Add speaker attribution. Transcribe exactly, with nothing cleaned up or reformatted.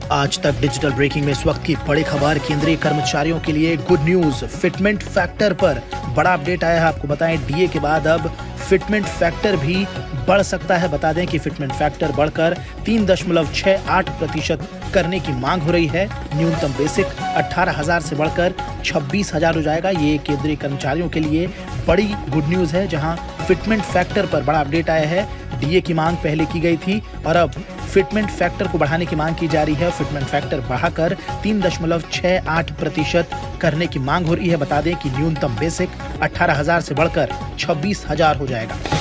Speaker 1: आज तक digital breaking में इस वक्त की बड़ी खबर, केंद्रीय कर्मचारियों के लिए गुड न्यूज। फिटमेंट फैक्टर पर बड़ा अपडेट आया है। आपको बताएं, डीए के बाद अब फिटमेंट फैक्टर भी बढ़ सकता है। बता दें कि फिटमेंट फैक्टर बढ़कर तीन दशमलव छह आठ प्रतिशत करने की मांग हो रही है। न्यूनतम बेसिक अठारह हजार से बढ़कर छब्बीस हजार हो जाएगा। ये केंद्रीय कर्मचारियों के लिए बड़ी गुड न्यूज है, जहां फिटमेंट फैक्टर पर बड़ा अपडेट आया है। डीए की मांग पहले की गई थी और अब फिटमेंट फैक्टर को बढ़ाने की मांग की जा रही है। फिटमेंट फैक्टर बढ़ाकर तीन दशमलव छह आठ प्रतिशत करने की मांग हो रही है। बता दें कि न्यूनतम बेसिक अठारह हजार से बढ़कर छब्बीस हजार हो जाएगा।